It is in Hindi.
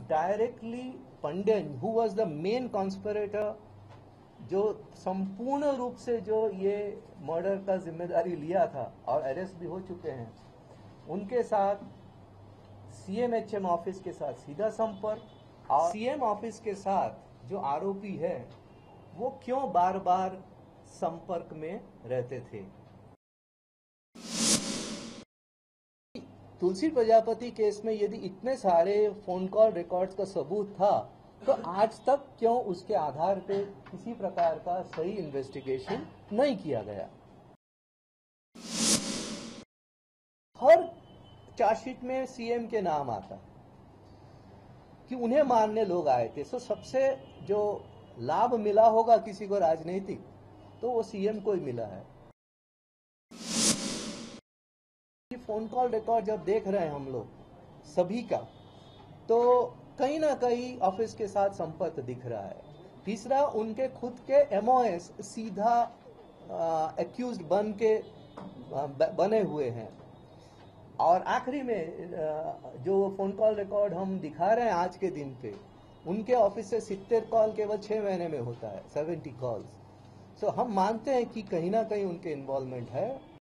Directly Pandian who was the main conspirator, जो संपूर्ण रूप से जो ये मर्डर का जिम्मेदारी लिया था और अरेस्ट भी हो चुके हैं, उनके साथ सीएमएचएम ऑफिस के साथ सीधा संपर्क, और सीएम ऑफिस के साथ जो आरोपी है वो क्यों बार बार संपर्क में रहते थे। तुलसी प्रजापति केस में यदि इतने सारे फोन कॉल रिकॉर्ड्स का सबूत था, तो आज तक क्यों उसके आधार पे किसी प्रकार का सही इन्वेस्टिगेशन नहीं किया गया। हर चार्जशीट में सीएम के नाम आता कि उन्हें मारने लोग आए थे। सो सबसे जो लाभ मिला होगा किसी को राजनीतिक, तो वो सीएम को ही मिला है। फोन कॉल रिकॉर्ड जब देख रहे हैं हम लोग सभी का, तो कहीं ना कहीं ऑफिस के साथ संपर्क दिख रहा है। तीसरा, उनके खुद के एमओएस सीधा एक्यूज्ड बने हुए हैं। और आखिरी में जो फोन कॉल रिकॉर्ड हम दिखा रहे हैं आज के दिन पे, उनके ऑफिस से 70 कॉल केवल 6 महीने में होता है, 70 कॉल्स। सो हम मानते हैं कि कहीं ना कहीं उनके इन्वॉल्वमेंट है।